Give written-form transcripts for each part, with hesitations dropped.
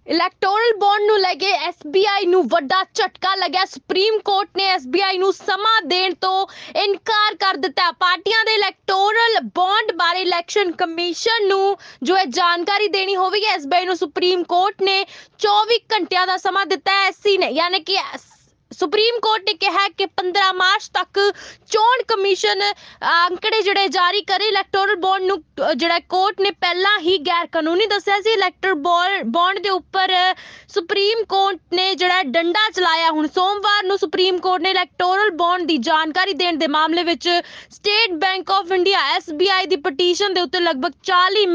Electoral bond ਨੂੰ ਲੈ ਕੇ SBI ਨੂੰ ਵੱਡਾ ਝਟਕਾ ਲੱਗਿਆ। ਸੁਪਰੀਮ ਕੋਰਟ ਨੇ ਐਸਬੀਆਈ ਨੂੰ ਸਮਾਂ ਦੇਣ ਤੋਂ ਇਨਕਾਰ ਕਰ ਦਿੱਤਾ। ਪਾਰਟੀਆਂ ਦੇ ਇਲੈਕਟੋਰਲ ਬੌਂਡ ਬਾਰੇ ਇਲੈਕਸ਼ਨ ਕਮਿਸ਼ਨ ਨੂੰ ਜੋ ਹੈ ਜਾਣਕਾਰੀ ਦੇਣੀ ਹੋਵੇਗੀ। ਐਸਬੀਆਈ ਨੂੰ ਸੁਪਰੀਮ ਕੋਰਟ ਨੇ 24 ਘੰਟਿਆਂ ਦਾ ਸਮਾਂ ਦਿੱਤਾ ਹੈ। ਐਸਸੀ ਨੇ ਯਾਨੀ ਕਿ ਸੁਪਰੀਮ ਕੋਰਟ ਨੇ ਕਿਹਾ ਕਿ 15 ਮਾਰਚ ਤੱਕ ਚੋਣ ਕਮਿਸ਼ਨ ਅੰਕੜੇ ਜਿਹੜੇ ਜਾਰੀ ਕਰੇ। ਇਲੈਕਟੋਰਲ ਬੌਂਡ ਨੂੰ ਜਿਹੜਾ ਕੋਰਟ ਨੇ ਪਹਿਲਾਂ ਹੀ ਗੈਰ ਕਾਨੂੰਨੀ ਦੱਸਿਆ ਸੀ। ਇਲੈਕਟੋਰਲ ਬੌਂਡ ਦੇ ਉੱਪਰ ਸੁਪਰੀਮ ਕੋਰਟ ਨੇ ਜਿਹੜਾ ਡੰਡਾ ਚਲਾਇਆ। ਹੁਣ ਸੋਮਵਾਰ ਨੂੰ ਸੁਪਰੀਮ ਕੋਰਟ ਨੇ ਇਲੈਕਟੋਰਲ ਬੌਂਡ ਦੀ ਜਾਣਕਾਰੀ ਦੇਣ ਦੇ ਮਾਮਲੇ ਵਿੱਚ State Bank of India SBI ਦੀ ਪਟੀਸ਼ਨ ਦੇ ਉੱਤੇ ਲਗਭਗ 40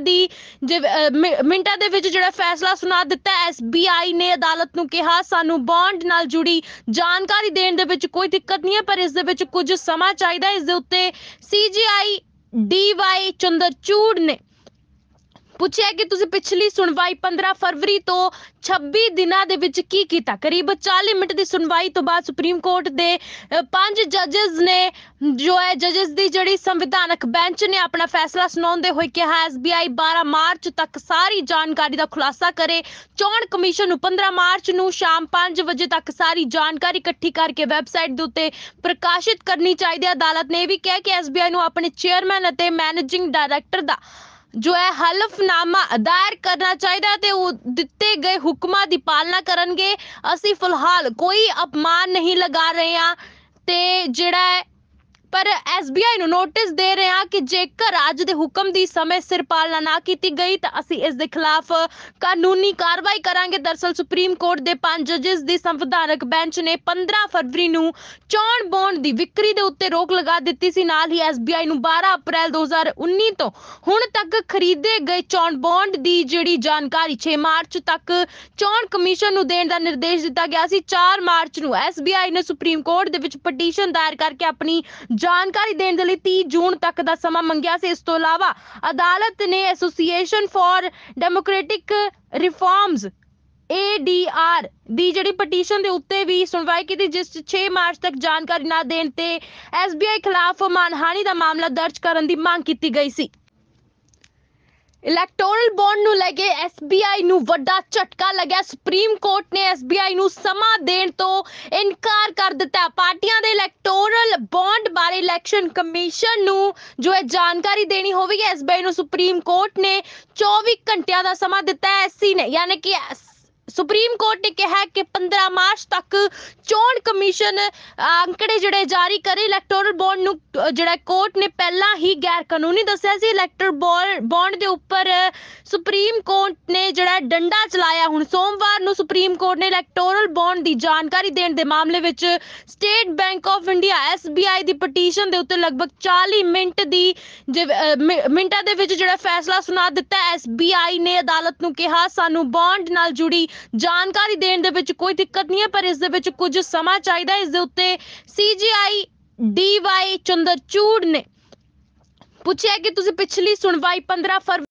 ਮਿੰਟਾਂ ਦੇ ਵਿੱਚ ਜਿਹੜਾ ਫੈਸਲਾ ਸੁਣਾ ਦਿੱਤਾ। ਐਸਬੀਆਈ ਨੇ ਅਦਾਲਤ ਨੂੰ ਕਿਹਾ ਸਾਨੂੰ ਬੌਂਡ ਨਾਲ ਜੁੜੀ ਜਾਣਕਾਰੀ ਦੇਣ ਦੇ ਵਿੱਚ ਕੋਈ ਦਿੱਕਤ ਨਹੀਂ ਹੈ, ਪਰ ਇਸ ਦੇ ਵਿੱਚ ਕੁਝ ਸਮਾਂ ਚਾਹੀਦਾ। ਇਸ ਦੇ ਉੱਤੇ ਸੀਜੀਆਈ ਡੀਵਾਈ ਚੰਦਰਚੂੜ ਨੇ ਪੁੱਛਿਆ ਕਿ ਤੁਸੀਂ ਪਿਛਲੀ ਸੁਣਵਾਈ 15 ਫਰਵਰੀ ਤੋਂ 26 ਦਿਨਾਂ ਦੇ ਵਿੱਚ ਕੀ ਕੀਤਾ। ਕਰੀਬ 40 ਮਿੰਟ ਦੀ ਸੁਣਵਾਈ ਤੋਂ ਬਾਅਦ ਸੁਪਰੀਮ ਕੋਰਟ ਦੇ 5 ਜੱਜਸ ਨੇ ਜੱਜਸ ਦੀ ਜਿਹੜੀ ਸੰਵਿਧਾਨਕ ਬੈਂਚ ਨੇ ਆਪਣਾ ਫੈਸਲਾ ਸੁਣਾਉਂਦੇ ਹੋਏ ਕਿਹਾ ਐਸਬੀਆਈ 12 ਮਾਰਚ ਤੱਕ ਸਾਰੀ ਜਾਣਕਾਰੀ ਦਾ ਖੁਲਾਸਾ ਕਰੇ। ਚੋਣ ਕਮਿਸ਼ਨ ਨੂੰ 15 ਮਾਰਚ ਨੂੰ ਸ਼ਾਮ 5 ਵਜੇ ਤੱਕ ਸਾਰੀ ਜਾਣਕਾਰੀ ਇਕੱਠੀ ਕਰਕੇ ਵੈਬਸਾਈਟ ਦੇ ਉੱਤੇ ਪ੍ਰਕਾਸ਼ਿਤ ਕਰਨੀ ਚਾਹੀਦੀ ਹੈ। ਅਦਾਲਤ ਨੇ ਇਹ ਵੀ ਕਿਹਾ ਕਿ ਐਸਬੀਆਈ ਨੂੰ ਆਪਣੇ ਚੇਅਰਮੈਨ ਅਤੇ ਮੈਨੇਜਿੰਗ ਡਾਇਰੈਕਟਰ ਦਾ ਜੋ ਹੈ ਹਲਫਨਾਮਾ ਦਾਇਰ ਕਰਨਾ ਚਾਹੀਦਾ ਤੇ ਉਹ ਦਿੱਤੇ ਗਏ ਹੁਕਮਾਂ ਦੀ ਪਾਲਣਾ ਕਰਨਗੇ। ਅਸੀਂ ਫਿਲਹਾਲ ਕੋਈ ਅਪਮਾਨ ਨਹੀਂ ਲਗਾ ਰਹੇ ਹਾਂ ਤੇ ਜਿਹੜਾ ਹੈ ਪਰ ਐਸਬੀਆਈ ਨੂੰ ਨੋਟਿਸ ਦੇ ਰਹੇ ਹਾਂ ਕਿ ਜੇਕਰ ਅੱਜ ਦੇ ਹੁਕਮ ਦੀ ਸਮੇਂ ਸਿਰ ਪਾਲਣਾ ਨਾ ਕੀਤੀ ਗਈ ਤਾਂ ਅਸੀਂ ਇਸ ਦੇ ਖਿਲਾਫ ਕਾਨੂੰਨੀ ਕਾਰਵਾਈ ਕਰਾਂਗੇ। ਦਰਅਸਲ ਸੁਪਰੀਮ ਕੋਰਟ ਦੇ 5 ਜੱਜਸ ਦੀ ਸੰਵਿਧਾਨਕ ਬੈਂਚ ਨੇ 15 ਫਰਵਰੀ ਨੂੰ ਚੋਣ ਬੌਂਡ ਦੀ ਵਿਕਰੀ ਦੇ ਉੱਤੇ ਰੋਕ ਲਗਾ ਦਿੱਤੀ ਸੀ। ਨਾਲ ਹੀ ਐਸਬੀਆਈ ਨੂੰ 12 ਅਪ੍ਰੈਲ 2019 ਤੋਂ ਹੁਣ ਤੱਕ ਖਰੀਦੇ ਗਏ ਚੋਣ ਬੌਂਡ ਦੀ ਜਿਹੜੀ ਜਾਣਕਾਰੀ 6 ਮਾਰਚ ਤੱਕ ਚੋਣ ਕਮਿਸ਼ਨ ਨੂੰ ਦੇਣ ਦਾ ਨਿਰਦੇਸ਼ ਦਿੱਤਾ ਗਿਆ ਸੀ। 4 ਮਾਰਚ ਨੂੰ ਐਸਬੀਆਈ ਨੇ ਸੁਪਰੀਮ ਕੋਰਟ ਦੇ ਵਿੱਚ ਪਟੀਸ਼ਨ ਦਾਇਰ ਕਰਕੇ ਆਪਣੀ ਜਾਣਕਾਰੀ ਦੇਣ ਦੇ ਲਈ 30 ਜੂਨ ਤੱਕ ਦਾ ਸਮਾਂ ਮੰਗਿਆ ਸੀ। ਇਸ ਤੋਂ ਇਲਾਵਾ ਅਦਾਲਤ ਨੇ Association for Democratic Reforms ADR ਦੀ ਜਿਹੜੀ ਪਟੀਸ਼ਨ ਦੇ ਉੱਤੇ ਵੀ ਸੁਣਵਾਈ ਕੀਤੀ, ਜਿਸ 6 ਮਾਰਚ ਤੱਕ ਜਾਣਕਾਰੀ ਨਾ ਦੇਣ ਤੇ ਐਸਬੀਆਈ ਖਿਲਾਫ ਮਾਨਹਾਨੀ ਦਾ ਮਾਮਲਾ ਦਰਜ ਕਰਨ ਦੀ ਮੰਗ ਕੀਤੀ ਗਈ ਸੀ। ਇਲੈਕਟੋਰਲ ਬੌਂਡ ਨੂੰ ਲੈ ਕੇ ਐਸਬੀਆਈ ਨੂੰ ਵੱਡਾ ਝਟਕਾ ਲੱਗਿਆ। ਸੁਪਰੀਮ ਕੋਰਟ ਨੇ ਐਸਬੀਆਈ ਨੂੰ ਸਮਾਂ ਦੇਣ ਤੋਂ ਇਨਕਾਰ ਕਰ ਦਿੱਤਾ। ਪਾਰਟੀਆਂ ਦੇ ਇਲੈਕਟੋਰਲ ਬੌਂਡ ਬਾਰੇ ਇਲੈਕਸ਼ਨ ਕਮਿਸ਼ਨ ਨੂੰ ਜੋ ਹੈ ਜਾਣਕਾਰੀ ਦੇਣੀ ਹੋਵੇਗੀ। ਐਸਬੀਆਈ ਨੂੰ ਸੁਪਰੀਮ ਕੋਰਟ ਨੇ 24 ਘੰਟਿਆਂ ਦਾ ਸਮਾਂ ਦਿੱਤਾ ਹੈ। ਐਸਸੀ ਨੇ ਯਾਨੀ ਕਿ ਸੁਪਰੀਮ ਕੋਰਟ ਨੇ ਕਿਹਾ ਕਿ 15 ਮਾਰਚ ਤੱਕ ਚੋਣ ਕਮਿਸ਼ਨ ਅੰਕੜੇ ਜਿਹੜੇ ਜਾਰੀ ਕਰੇ। ਇਲੈਕਟੋਰਲ ਬੌਂਡ ਨੂੰ ਜਿਹੜਾ ਕੋਰਟ ਨੇ ਪਹਿਲਾਂ ਹੀ ਗੈਰ ਕਾਨੂੰਨੀ ਦੱਸਿਆ ਸੀ। ਇਲੈਕਟੋਰਲ ਬੌਂਡ ਦੇ ਉੱਪਰ ਸੁਪਰੀਮ ਕੋਰਟ ਨੇ ਜਿਹੜਾ ਡੰਡਾ ਚਲਾਇਆ। ਹੁਣ ਸੋਮਵਾਰ ਨੂੰ ਸੁਪਰੀਮ ਕੋਰਟ ਨੇ ਇਲੈਕਟੋਰਲ ਬੌਂਡ ਦੀ ਜਾਣਕਾਰੀ ਦੇਣ ਦੇ ਮਾਮਲੇ ਵਿੱਚ State Bank of India SBI ਦੀ ਪਟੀਸ਼ਨ ਦੇ ਉੱਤੇ ਲਗਭਗ 40 ਮਿੰਟਾਂ ਦੇ ਵਿੱਚ ਜਿਹੜਾ ਫੈਸਲਾ ਸੁਣਾ ਦਿੱਤਾ। ਐਸਬੀਆਈ ਨੇ ਅਦਾਲਤ ਨੂੰ ਕਿਹਾ ਸਾਨੂੰ ਬੌਂਡ ਨਾਲ ਜੁੜੀ ਜਾਣਕਾਰੀ ਦੇਣ ਦੇ ਵਿੱਚ ਕੋਈ ਦਿੱਕਤ ਨਹੀਂ ਹੈ, ਪਰ ਇਸ ਦੇ ਵਿੱਚ ਕੁਝ ਸਮਾਂ ਚਾਹੀਦਾ। ਇਸ ਦੇ ਉੱਤੇ ਸੀਜੀਆਈ ਡੀਵਾਈ ਚੰਦਰਚੂੜ ਨੇ ਪੁੱਛਿਆ ਕਿ ਤੁਸੀਂ ਪਿਛਲੀ ਸੁਣਵਾਈ 15 ਫਰਵਰੀ